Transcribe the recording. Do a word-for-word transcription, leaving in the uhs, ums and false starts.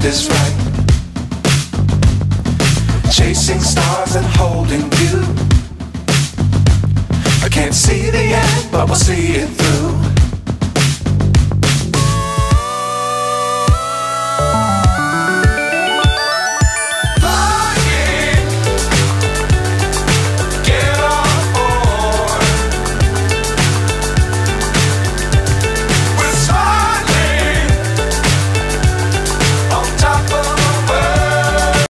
is right. Chasing stars and holding you. I can't see the end, but we'll see it through.